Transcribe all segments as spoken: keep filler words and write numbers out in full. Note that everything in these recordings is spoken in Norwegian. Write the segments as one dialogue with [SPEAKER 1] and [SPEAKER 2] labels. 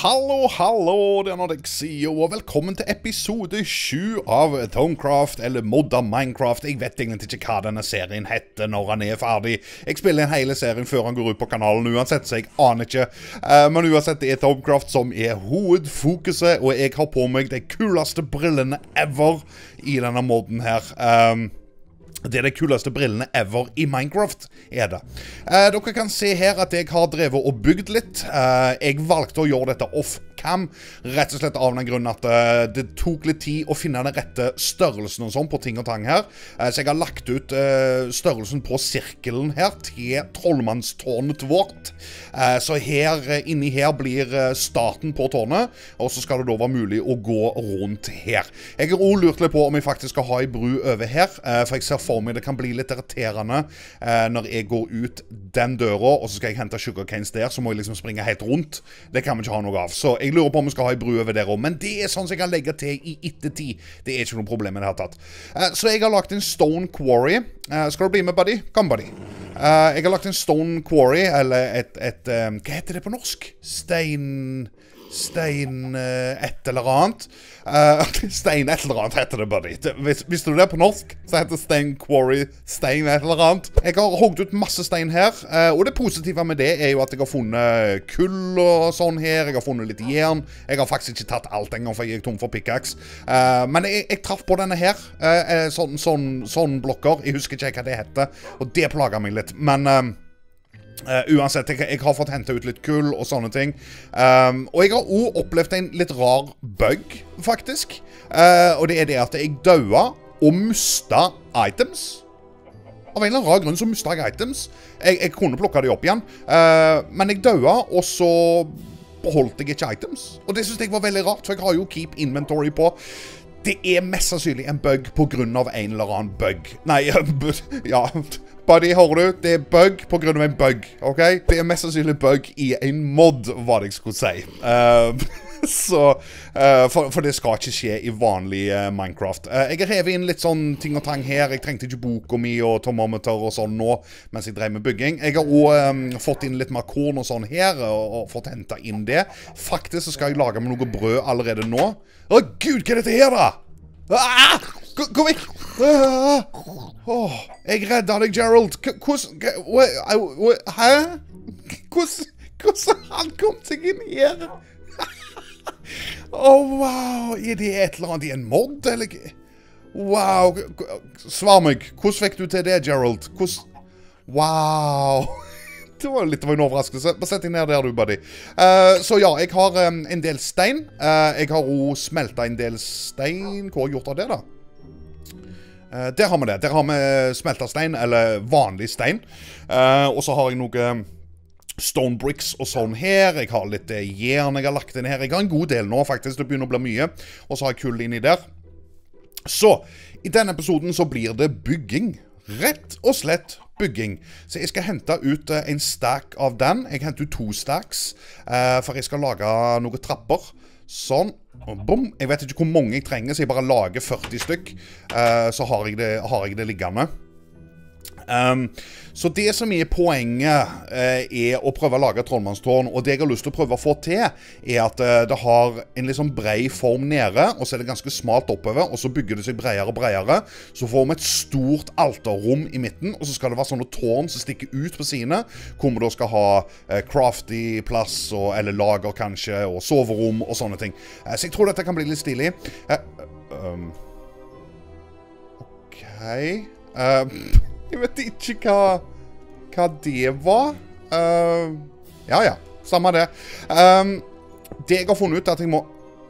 [SPEAKER 1] Hallo, hallo, det er når jeg sier, og velkommen til episode sju av Thaumcraft, eller modda Minecraft. Jeg vet egentlig ikke hva denne serien heter når han er ferdig. Jeg spiller en hele serien før han går ut på kanalen uansett, så jeg aner ikke. Uh, men uansett, det er Thaumcraft som er hovedfokuset, og jeg har på meg de kuleste brillene ever i denne modden her. Um, Det er de kuleste brillene ever i Minecraft, er det. Eh, dere kan se her at jeg har drevet og bygd litt. Eh, jeg valgte å gjøre dette off-cam, rett og slett av den grunnen at eh, det tok litt tid å finne den rette størrelsen og sånn på ting og tang her. Eh, så jeg har lagt ut eh, størrelsen på sirkelen her til trollmannstårnet vårt. Eh, så her, inni her blir starten på tårnet, og så skal det da være mulig å gå rundt her. Jeg har også lurt litt på om jeg faktisk skal ha en bru over her, eh, for jeg ser for meg det kan bli litt irriterende eh, når jeg går ut den døra, og så skal jeg hente sugarcanes der, så må jeg liksom springe helt rundt. Det kan vi ikke ha noe av. Så jeg lurer på om vi skal ha en bru over der også, men det er sånn som jeg kan legge til i ettertid. Det er ikke noe problem med det her tatt. Eh, så jeg har lagt en stone quarry. Eh, skal du bli med, buddy? Kom, buddy. Eh, jeg har lagt en stone quarry, eller et, et um, hva heter det på norsk? Stein... Stein uh, et eller annet. Uh, stein et eller annet heter det, buddy. Hvis, visste du det på norsk, så heter Stein Quarry stein et eller annet. Jeg har hogd ut masse stein her, uh, og det positive med det er jo at jeg har funnet kull og sånn her. Jeg har funnet litt jern. Jeg har faktisk ikke tatt alt engang, for jeg er tom for pickaxe. Uh, men jeg, jeg traff på denne her. Uh, sånn, sånn, sånn blokker. Jeg husker ikke hva det heter, og det plager meg litt. Men... Uh, Uh, uansett, jeg, jeg har fått hentet ut litt kull og sånne ting. Um, og jeg har også opplevd en litt rar bug, faktisk. Uh, og det er det at jeg døde og mistet items. Av en eller annen rar grunn så mistet jeg items. Jeg, jeg kunne plukke de opp igjen. Uh, men jeg døde, og så beholdt jeg ikke items. Og det synes jeg var veldig rart, for jeg har jo keep inventory på. Det er mest sannsynlig en bug på grunn av en eller annen bug. Nei, ja... Buddy, hører du? Det er bug på grunn av en bug, ok? Det er mest sannsynlig bug i en mod, hva jeg skulle si. Uh, så, uh, for, for det skal ikke skje i vanlig uh, Minecraft. Uh, jeg har revet inn litt sånn ting og tang her. Jeg trengte ikke boka mi og termometer og sånn nå, mens jeg drev med bygging. Jeg har også um, fått inn litt mer korn og sånn her, og, og fått hentet inn det. Faktisk så skal jeg lage med noe brød allerede nå. Å, Gud, hva er dette her da? Ah! Gå vekk! Ah! Oh, jeg redda deg, Gerald. Hvordan... Hæ? Hvordan han kom seg inn her? Oh, wow. Er det et eller annet i en mod, eller? Wow. Svar meg. Hvordan fikk du til det, Gerald? Hvordan... Wow. Det var litt av en overraskelse. Bare sett deg ned der, du, buddy. Uh, så ja, jeg har um, en del stein. Uh, jeg har også smeltet en del stein. Hva har jeg gjort av det, da? Uh, der har vi det. Der har vi smeltet stein, eller vanlig stein. Uh, og så har jeg noe stone bricks og sånn her. Jeg har litt jern jeg har lagt inn her. Jeg har en god del nå, faktisk. Det begynner å bli mye. Og så har jeg kull inni der. Så, i denne episoden så blir det bygging. Rett og slett bygging. Så jeg skal hente ut uh, en stack av den. Jeg henter ut to stacks, uh, for jeg skal lage noen trapper. Sånn, og bom. Jeg vet ikke hvor mange jeg trenger, så jeg bare lager førti stykk. Uh, så har jeg, det, har jeg det liggende. Um, så det som er poenget uh, er å prøve å lage trollmannstårn, og det jeg har lyst til å prøve å få til er at uh, det har en liksom brei form nede, og så er det ganske smalt oppover, og så bygger det seg breiere og breiere. Så får vi et stort alterrom i midten, og så skal det være sånne tårn som stikker ut på sidene, hvor vi da skal ha uh, crafty plass, og, eller lager kanskje, og soverom og sånne ting. Uh, så jeg tror dette kan bli litt stilig. Uh, um, ok... Uh, Jeg vet ikke hva, hva det var. Uh, ja, ja. Samme det. Um, det jeg har funnet ut er at jeg må...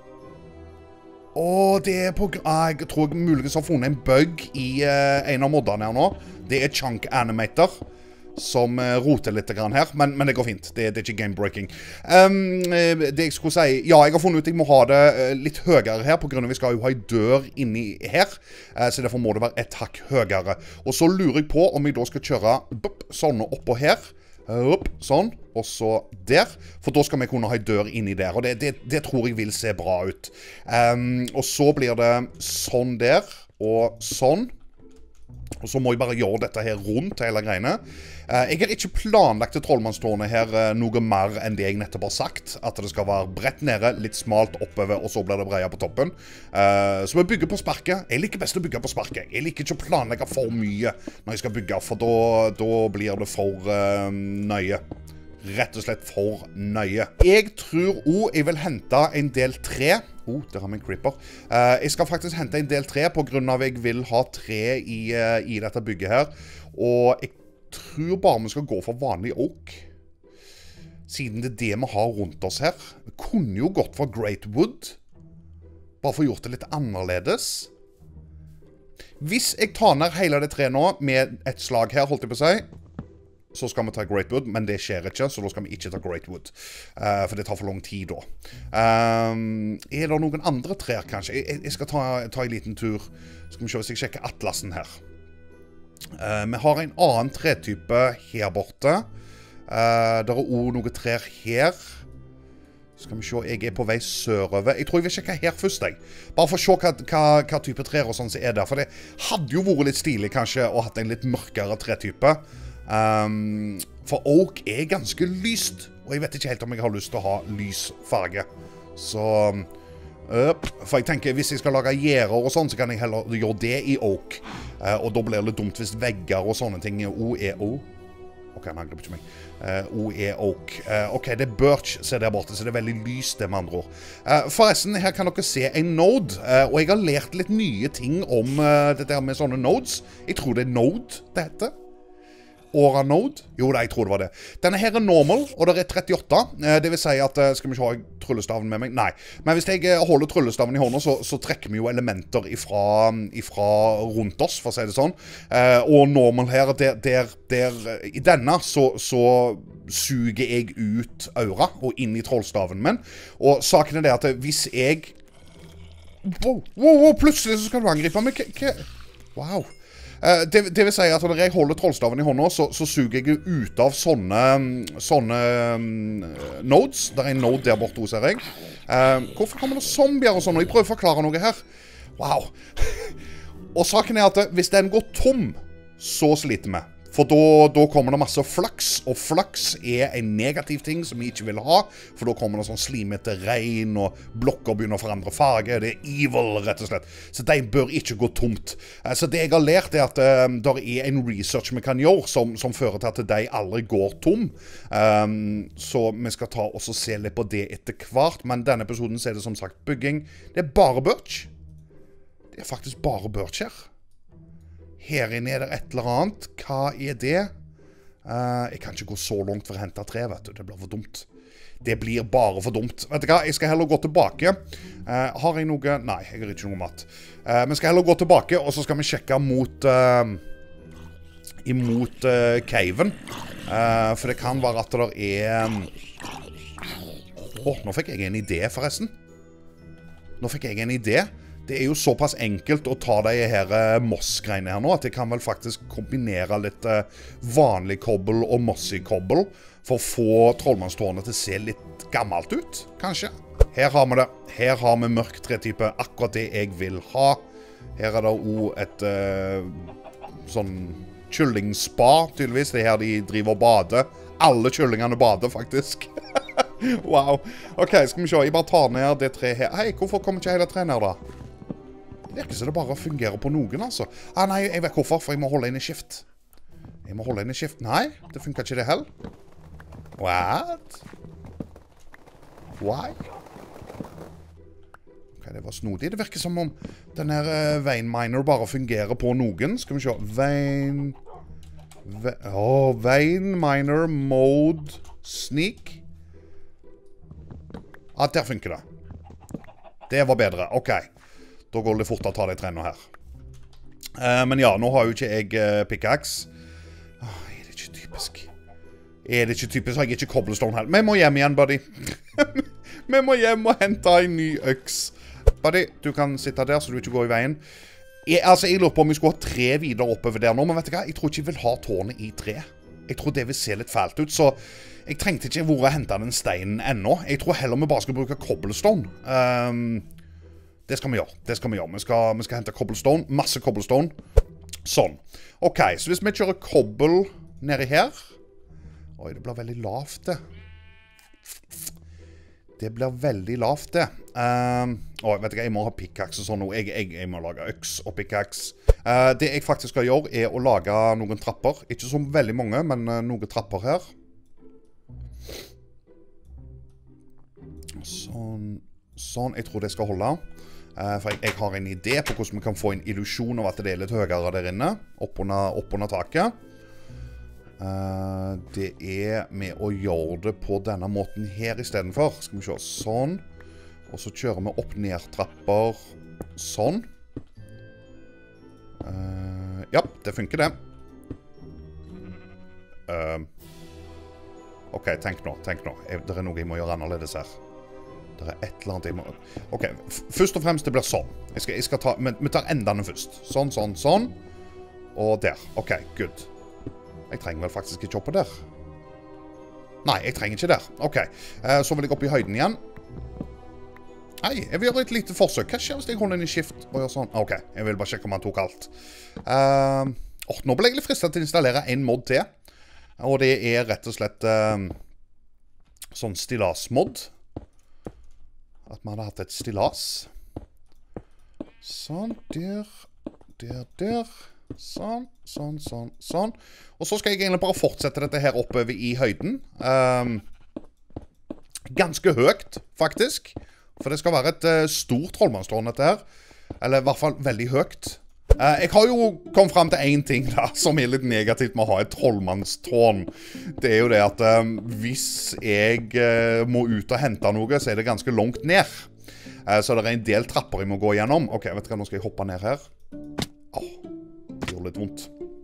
[SPEAKER 1] Åh, det er på... Ah, jeg tror jeg muligens har funnet en bug i uh, en av moddene her nå. Det er Chunk Animator, som uh, roter litt grann her. Men, men det går fint. Det, det er ikke game-breaking. Um, det jeg skulle si... Ja, jeg har funnet ut at jeg må ha det uh, litt høyere her, på grunn av vi skal jo ha en dør inni her. Uh, så derfor må det være et hakk høyere. Og så lurer jeg på om jeg da skal kjøre bup, sånne oppå her. Opp, sånn, og så der. For da skal vi kunne ha en dør inni der. Og det, det, det tror jeg vil se bra ut. Um, og så blir det sånn der, og sånn. Og så må jeg bare gjøre dette her rundt hele greiene. Uh, jeg har ikke planlagt til trollmannstårnet her uh, noe mer enn det jeg nettopp har sagt. At det skal være bredt nede, litt smalt oppover, og så blir det breier på toppen. Uh, så vi bygger på sparket. Jeg liker best å bygge på sparket. Jeg liker ikke å planlegge for mye når jeg skal bygge, for da, da blir det for uh, nøye. Rett og slett for nøye. Jeg tror også jeg vil hente en del tre. Oh, der har vi en creeper. Uh, jeg skal faktisk hente en del tre på grunn av jeg vil ha tre i, uh, i dette bygget her. Og jeg tror bare vi skal gå for vanlig oak. Siden det er det vi har rundt oss her. Vi kunne jo gått for great wood. Bare for å gjort det litt annerledes. Hvis jeg tar ned hele det tre nå med et slag her, holdt jeg på å si, så skal vi ta Great Wood, men det skjer ikke, så da skal vi ikke ta Great Wood. Uh, for det tar for lang tid da. Um, er det noen andre trær, kanskje? Jeg, jeg skal ta, ta en liten tur. Skal vi se hvis jeg sjekker atlasen her. Uh, vi har en annen tretype her borte. Uh, det er også noen trær her. Skal vi se, jeg er på vei sørover. Jeg tror jeg vil sjekke her først, jeg. Bare for å se hva, hva, hva type trær og sånn som er der. For det hadde jo vært litt stilig, kanskje, å ha hatt en litt mørkere tretype. Um, for oak er ganske lyst, og jeg vet ikke helt om jeg har lyst til å ha lys farge. Så uh, for jeg tenker, hvis jeg skal lage gjerder og sånn, så kan jeg heller gjøre det i oak. uh, Og da blir det litt dumt hvis vegger og sånne ting O er O. Ok, han angriper ikke meg. uh, O er oak. uh, Ok, det er birch som er der borte, så det er veldig lyst, det med andre ord. uh, Forresten, her kan dere se en node, uh, og jeg har lært litt nye ting om uh, det der med sånne nodes. Jeg tror det er node det heter. Aura Node? Jo, jeg tror det var det. Denne her er normal, og det er trettiåtte. Det vil si at, skal vi ikke ha tryllestaven med meg? Nei. Men hvis jeg holder tryllestaven i hånda, så, så trekker vi jo elementer ifra, ifra rundt oss, for å si det sånn. Og normal her, der, der, der i denne, så, så suger jeg ut aura, og inn i trollstaven min. Og saken er det at hvis jeg... Wow, wow, wow, plutselig så skal du angripe meg. Hva? Wow. Uh, det, det vil si at når jeg holder trollstaven i hånda, så, så suger jeg ut av sånne, sånne um, nodes. Det er en node der borte hos jeg. Uh, hvorfor kommer det zombier og sånn? Jeg prøver å forklare noe her. Wow. Og saken er at hvis den går tom, så sliter vi. For da, da kommer det masse flaks, og flaks er en negativ ting som vi ikke vil ha, for da kommer det sånn slimete regn, og blokker begynner å forandre farge. Det er evil, rett og slett. Så de bør ikke gå tomt. Så det jeg har lært er at um, det er en research vi kan gjøre, som, som fører til at de aldri går tom. Um, så vi skal ta og se litt på det etter hvert, men denne episoden så er det som sagt bygging. Det er bare birch. Det er faktisk bare birch her. Her inne er det et eller annet. Hva er det? Uh, jeg kan ikke gå så langt for å hente tre, vet du. Det blir for dumt. Det blir bare for dumt. Vet du hva? Jeg skal heller gå tilbake. Uh, har jeg noe? Nei, jeg har ikke noe mat. Uh, men skal jeg heller gå tilbake, og så skal vi sjekke mot... Uh, imot uh, caven. Uh, for det kan være at det er... Åh, oh, nå fikk jeg en idé, forresten. Nå fikk jeg en idé. Det er jo såpass enkelt å ta de her uh, moss-greiene her nå, at jeg kan vel faktisk kombinere litt uh, vanlig kobbel og mossy-kobbel for å få trollmannstårnet til å se litt gammelt ut, kanskje. Her har vi det. Her har vi mørk tretype, akkurat det jeg vil ha. Her er det også et uh, sånn kyllingspa, tydeligvis. Det er her de driver og bader. Alle kyllingene bader, faktisk. Wow. Ok, skal vi se. Jeg bare tar ned det tre her. Hei, hvorfor kommer ikke hele tre ned da? Det virker som det bare fungerer på noen, altså. Ah, nei, jeg vet hvorfor, for jeg må holde inn i skift. Jeg må holde inn i skift. Nei, det funker ikke det heller. What? Why? Ok, det var snodig. Det virker som om denne uh, Vein Miner bare fungerer på noen. Skal vi se. Vein... Ve oh, Vein Miner Mode Sneak. Ah, der funker det. Det var bedre. Ok. Da går det fort å ta de trennene her. Uh, men ja, nå har jo ikke jeg uh, pickaxe. Oh, er det ikke typisk? Er det ikke typisk? Har jeg ikke cobblestone her? Vi må hjem igjen, buddy. Vi må hjem og hente en ny øks. Buddy, du kan sitte der så du ikke går i veien. Jeg, altså, jeg lurer på om vi skulle ha tre videre oppover der nå, men vet du hva? Jeg tror ikke jeg vil ha tårnet i tre. Jeg tror det vil se litt fælt ut, så jeg trengte ikke hvor å hente den steinen ennå. Jeg tror heller vi bare skal bruke cobblestone. Um, det skal vi gjøre. Det skal vi gjøre. Vi skal, vi skal hente cobblestone. Masse cobblestone. Sånn. Ok, så hvis vi kjører kobbel nede her... Oi, det blir veldig lavt det. Det blir veldig lavt det. Um, å, vet du hva, jeg må ha pickaxe og sånn nå. Jeg, jeg, jeg må lage øks og pickaxe. Uh, det jeg faktisk skal gjøre er å lage noen trapper. Ikke så veldig mange, men uh, noen trapper her. Sånn, sånn. Jeg tror det skal holde. Uh, for jeg, jeg har en idé på hvordan vi kan få en illusion av at det er litt høyere der inne. Opp under, opp under taket. Uh, det er med å gjøre det på denne måten her i stedet for. Skal vi se, sånn. Og så kjører vi opp-ned trapper. Sånn. Uh, ja, det funker det. Uh, ok, tenk nå, tenk nå. Jeg, det er noe jeg må gjøre annerledes her. Det er et eller annet jeg må... Ok, først og fremst det blir sånn. Jeg skal, jeg skal ta... Men vi tar endene først. Sånn, sånn, sånn. Og der. Ok, good. Jeg trenger vel faktisk ikke oppe der. Nei, jeg trenger ikke der. Ok, uh, så vil jeg opp i høyden igjen. Nei, jeg vil gjøre et lite forsøk. Hva skjer hvis jeg holder den i skift og gjør sånn? Ok, jeg vil bare sjekke om han tok alt. Uh, oh, nå ble jeg litt fristet til å installere en mod til. Og det er rett og slett uh, sånn stillasmod. At man hadde hatt et stillas. Sånn, der, der, der. Sånn, sånn, sånn, sånn. Og så skal jeg egentlig bare fortsette dette her oppover i høyden. Um, ganske høyt, faktisk. For det skal være et uh, stort trollmannstårn, dette her. Eller i hvert fall veldig høyt. Uh, jeg har jo kommet frem til en ting da, som er litt negativt med å ha et trollmannstårn. Det er jo det at um, hvis jeg uh, må ut og hente noe, så er det ganske langt ned. Uh, så det er en del trapper jeg må gå gjennom. Ok, vet du hva, nå skal jeg hoppe ned her. Åh. Oh. Litt vondt.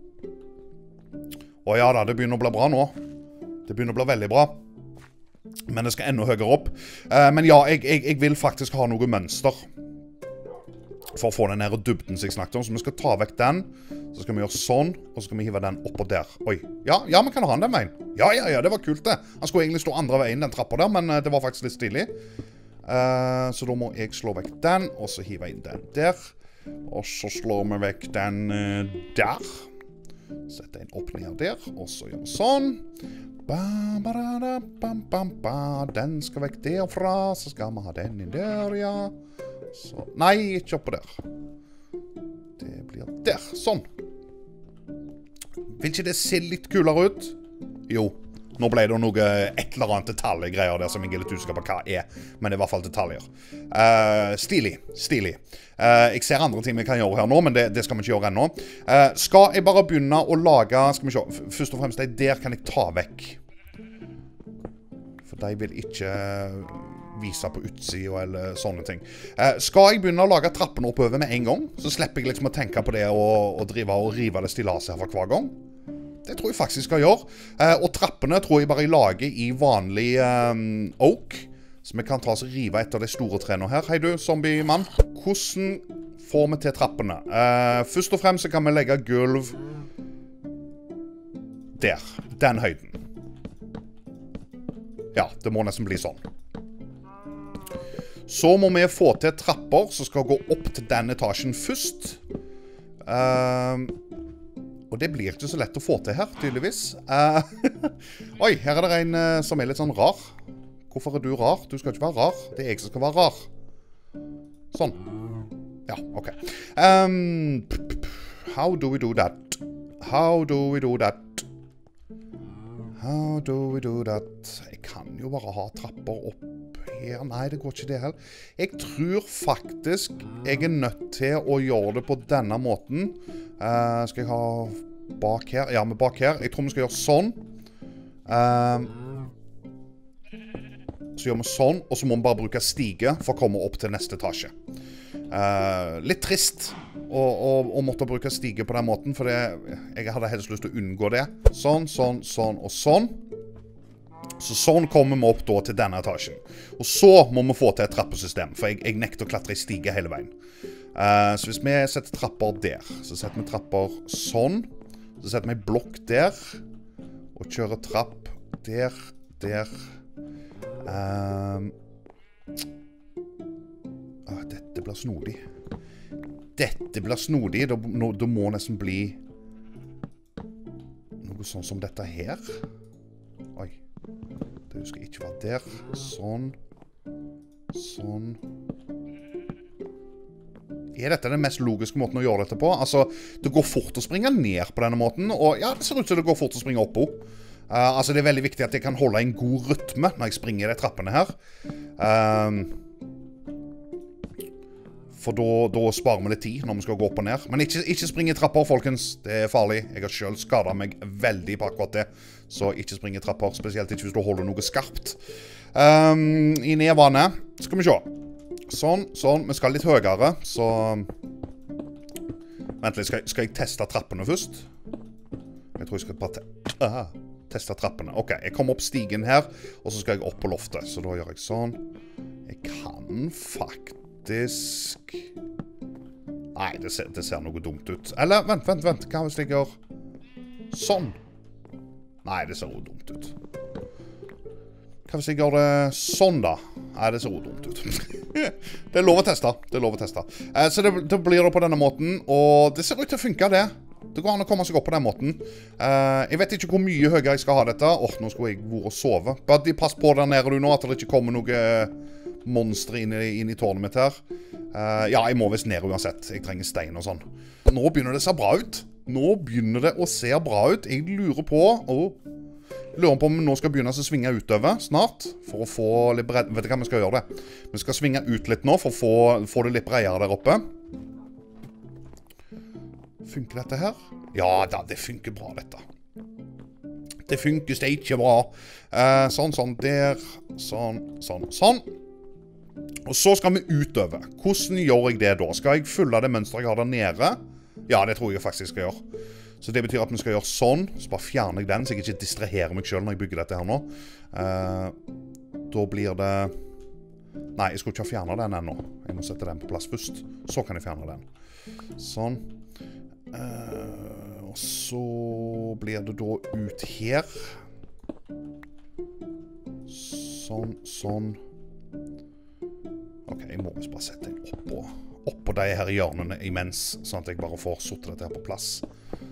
[SPEAKER 1] Å ja da, det begynner å bli bra nå. Det begynner å bli veldig bra. Men det skal enda høyere opp. Uh, men ja, jeg, jeg, jeg vil faktisk ha noe mønster. For å få den her dybden som jeg snakket om. Så vi skal ta vekk den. Så skal vi gjøre sånn. Og så skal vi hive den oppå der. Oi. Ja, ja, men kan ha den den veien. Ja, ja, ja, det var kult det. Han skulle egentlig stå andre veien, den trappa der. Men uh, det var faktisk litt stilig. Uh, så da må jeg slå vekk den. Og så hive inn den der. Og så slår vi vekk den uh, der. Sett den opp ned der. Og så gjør vi sånn. Ba, ba, da, ba, ba, ba. Den skal vekk derfra. Så skal vi ha den inn der, ja. Så. Nei, ikke oppå der. Det blir der. Sånn. Vil ikke det se litt kulere ut? Jo. Nå ble det noe et eller annet detaljgreier der som jeg er litt usikker på hva er. Men det er i hvert fall detaljer. Uh, stilig. Stilig. Uh, jeg ser andre ting vi kan gjøre her nå, men det, det skal vi ikke gjøre ennå. Uh, skal jeg bare begynne å lage... Skal vi se. Først og fremst, de der kan jeg ta vekk. For de vil ikke vise på utsiden eller sånne ting. Uh, skal jeg begynne å lage trappene oppover med en gang, så slipper jeg liksom å tenke på det og, og drive og rive det stillaset her for hver gang. Det tror jeg faktisk skal gjøre. Uh, og trappene tror jeg bare jeg lager i vanlig um, oak. Så vi kan ta oss og rive et av de store trene her. Hei du, zombie-mann. Hvordan får vi til trappene? Uh, først og fremst så kan vi legge gulv der. Den høyden. Ja, det må nesten bli sånn. Så må vi få til trapper som skal gå opp til den etasjen først. Uh, Og det blir ikke så lett å få til her, tydeligvis. Uh, Oi, her er det en uh, som er litt sånn rar. Hvorfor er du rar? Du skal ikke være rar. Det er jeg som skal være rar. Sånn. Ja, ok. Um, how do we do that? How do we do that? How do we do that? Jeg kan jo bare ha trapper opp her. Nei, det går ikke det heller. Jeg tror faktisk jeg er nødt til å gjøre det på denne måten. Uh, skal jeg ha bak her? Ja, men bak her. Jeg tror vi skal gjøre sånn. Uh, så gjør vi sånn, og så må vi bare bruke stige for å komme opp til neste etasje. Uh, litt trist å, å, å måtte bruke stige på den måten, for det, jeg hadde helst lyst til å unngå det. Sånn, sånn, sånn og sånn. Så sånn kommer vi opp da til denne etasjen. Og så må vi få til et trappesystem, for jeg, jeg nekter å klatre i stige hele veien. Uh, så hvis vi setter trapper der, så setter vi trapper sånn, så setter vi blokk der, og kjører trapp der, der. Uh, uh, dette blir snodig. dette blir snodig. Det, det må nesten bli noe sånn som dette her. Oi. Det skal ikke være der. Sånn. Sånn. Er dette den mest logiske måten å gjøre dette på? Altså, det går fort å springe ned på denne måten, og ja, det ser ut som det går fort å springe opp på. Uh, altså, det er veldig viktig at jeg kan holde en god rytme når jeg springer i de trappene her. Um, For da, da sparer vi litt tid når vi skal gå opp og ned. Men ikke, ikke spring i trapper, folkens. Det er farlig. Jeg har selv skadet meg veldig på akkurat det. Så ikke spring i trapper, spesielt ikke hvis du holder noe skarpt. Um, I nedvane. Skal vi se. Sånn, sånn. Vi skal litt høyere, så... Vent litt, skal, skal jeg teste trappene først? Jeg tror jeg skal bare te Aha, teste trappene. Ok, jeg kommer opp stigen her, og så skal jeg opp på loftet. Så da gjør jeg sånn. Jeg kan faktisk... Nei, det ser, det ser noe dumt ut. Eller, vent, vent, vent. Hva hvis jeg gjør sånn? Nei, det ser også dumt ut. Hva hvis jeg gjør det sånn, da? Nei, det ser også dumt ut. Det er lov å teste. Det er lov å teste. Eh, så det, det blir det på denne måten, og det ser ut til å funke, det. Det går an å komme seg opp på den måten. Eh, jeg vet ikke hvor mye høyere jeg skal ha dette. Åh, oh, nå skulle jeg vært og sove. Buddy, pass på der nede du nå, at det ikke kommer noe... monster inn i, inn i tårnet mitt her. Uh, ja, jeg må vist ned uansett. Jeg trenger stein og sånn. Nå begynner det å se bra ut. Nå begynner det å se bra ut. Jeg lurer på... Oh, lurer på om vi nå skal begynne å svinge utover snart. For å få litt bredde... Vet du hva vi skal gjøre det? Vi skal svinge ut litt nå for å få, få det litt bredere der oppe. Funker dette her? Ja da, det funker bra dette. Det funker ikke bra. Uh, sånn, sånn, der. Sånn, sånn, sånn. Og så skal vi utover. Hvordan gjør jeg det da? Skal jeg følge det mønstret jeg har der nede? Ja, det tror jeg faktisk jeg skal gjøre. Så det betyr at vi skal gjøre sånn. Så bare fjerner jeg den, så jeg ikke distraherer meg selv når jeg bygger dette her nå. Uh, da blir det... Nei, jeg skal ikke fjerne den ennå. Jeg må sette den på plass først. Så kan jeg fjerne den. Sånn. Uh, og så blir det da ut her. Sånn, sånn. Ok, jeg må bare sette den oppå, oppå de her hjørnene imens, sånn at jeg bare får suttet dette her på plass.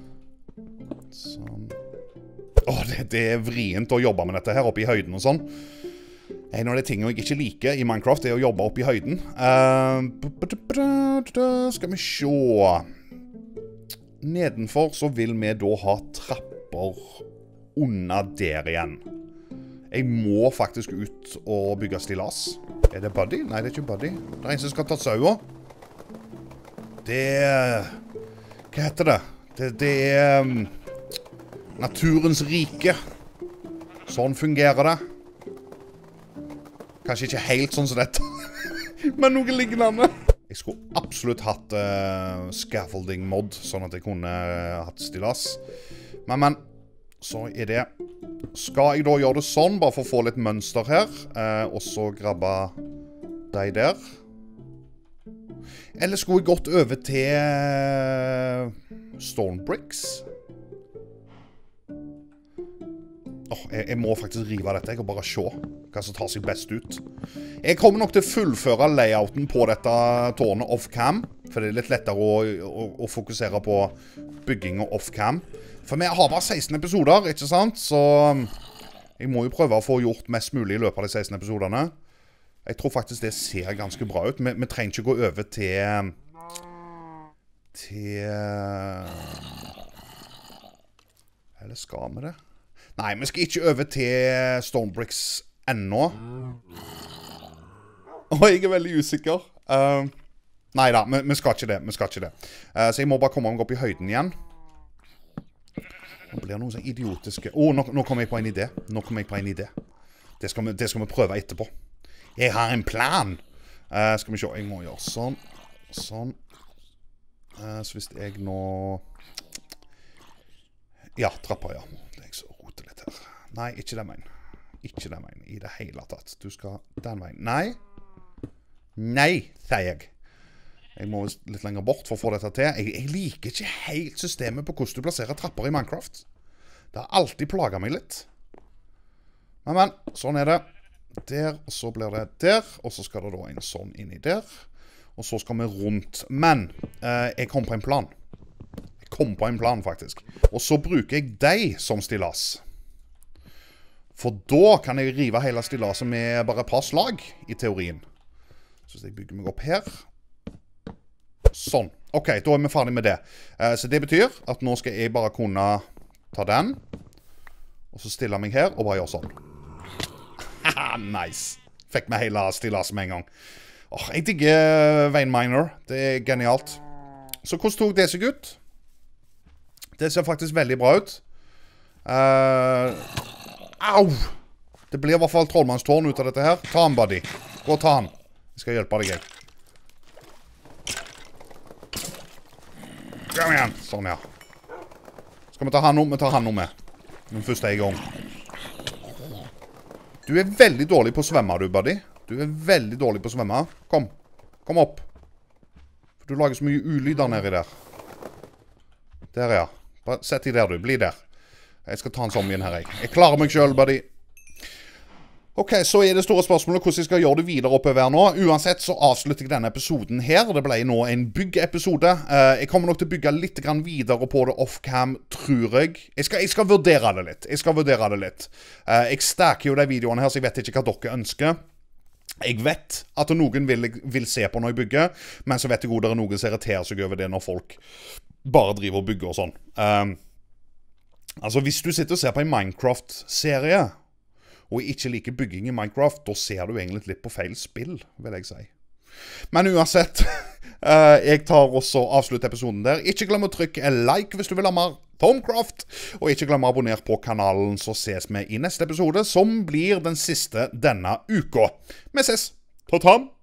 [SPEAKER 1] Sånn. Åh, det, det er vrient å jobbe med dette her oppe i høyden og sånn. En av de tingene jeg ikke liker i Minecraft er å jobbe oppe i høyden. Uh, skal vi se. Nedenfor så vil vi da ha trapper under der igjen. Jeg må faktisk ut og bygge stillas. Er det Buddy? Nei, det er ikke Buddy. Det er en som skal ta saua. Det er... Hva heter det? Det, det er... Um, naturens rike. Sånn fungerer det. Kanskje ikke helt sånn som dette. Men noe lignende. Jeg skulle absolutt hatt uh, scaffolding mod, sånn at jeg kunne uh, hatt stillas. Men, men... Så er det... Skal jeg da gjøre det sånn, bare for å få litt mønster her, eh, og så grabbe de der? Eller skulle jeg gått over til stone bricks? Åh, jeg, jeg må faktisk rive dette, jeg, og bare se hva som tar seg best ut. Jeg kommer nok til å fullføre layouten på dette tårnet off-cam, for det er litt lettere å, å, å fokusere på bygging og off-cam. For vi har bare seksten episoder, ikke sant? Så jeg må jo prøve å få gjort mest mulig i løpet av de seksten episoderne. Jeg tror faktisk det ser ganske bra ut. Vi, vi trenger ikke gå over til... Til... Eller skal vi det? Nei, vi skal ikke over til Stonebricks ennå. Åh, jeg er veldig usikker. Uh, Neida, vi, vi skal ikke det, vi skal ikke det. Uh, så jeg må bare komme og gå opp i høyden igjen. Nå blir det noen sånn idiotiske... Åh, oh, nå, nå kommer jeg på en idé. Nå kommer jeg på en idé. Det skal vi, det skal vi prøve etterpå. Jeg har en plan! Uh, skal vi se, jeg må gjøre sånn. Sånn. Uh, så hvis jeg nå... Ja, trapper, ja. Det er jeg så roter litt her. Nei, ikke den veien. Ikke den veien i det hele tatt. Du skal den veien. Nei. Nei, sier jeg. Jeg må litt lenger bort for å få dette til. Jeg, jeg liker ikke helt systemet på hvordan du plasserer trapper i Minecraft. Det har alltid plaget meg litt. Men, men, sånn er det. Der, og så blir det der, og så skal det da en sånn inni der. Og så skal vi rundt. Men eh, jeg kom på en plan. Jeg kom på en plan, faktisk. Og så bruker jeg deg som stillas. For da kan jeg rive hele stillaset med bare et par slag, i teorien. Så jeg bygger meg opp her. Sånn. Ok, da er vi ferdig med det. Eh, så det betyr at nå skal jeg bare kunne ta den. Og så stille meg her og bare gjøre sånn. Haha, nice. Fikk meg hele stillaset med en gang. Åh, jeg digger Vein Miner. Det er genialt. Så hvordan tok det seg ut? Det ser faktisk veldig bra ut. Eh... Au! Det blir i hvert fall trollmannstårn ut av dette her. Ta han, buddy. Gå og ta han. Jeg skal hjelpe deg, jeg. Kom igjen. Sånn, ja. Skal vi ta han om? Vi tar han om med. Den første er i gang. Du er veldig dårlig på å svømme, du, buddy. Du er veldig dårlig på å svømme. Kom. Kom opp. For du lager så mye ulyder nedi der. Der, ja. Bare sett deg der, du. Bli der. Jeg skal ta en sånn igjen her, jeg. Jeg klarer meg selv, buddy. Ok, så er det store spørsmålet hvordan jeg skal gjøre det videre oppover her nå. Uansett så avslutter jeg denne episoden her. Det ble nå en byggeepisode. Uh, jeg kommer nok til å bygge litt grann videre på det off-cam, tror jeg. Jeg skal, jeg skal vurdere det litt. Jeg skal vurdere det litt. Uh, jeg staker jo de videoene her, så jeg vet ikke hva dere ønsker. Jeg vet at noen vil, vil se på når jeg bygger, men så vet jeg også det er noen som irriterer seg over det når folk bare driver og bygger og sånn. Uh, Altså, hvis du sitter og ser på en Minecraft-serie, og ikke liker bygging i Minecraft, da ser du egentlig litt på feil spill, vil jeg si. Men uansett, jeg tar også avslutt episoden der. Ikke glem å trykke like hvis du vil ha mer Thaumcraft, og ikke glem å abonnere på kanalen, så ses vi i neste episode, som blir den siste denne uka. Vi ses! Ta-tam!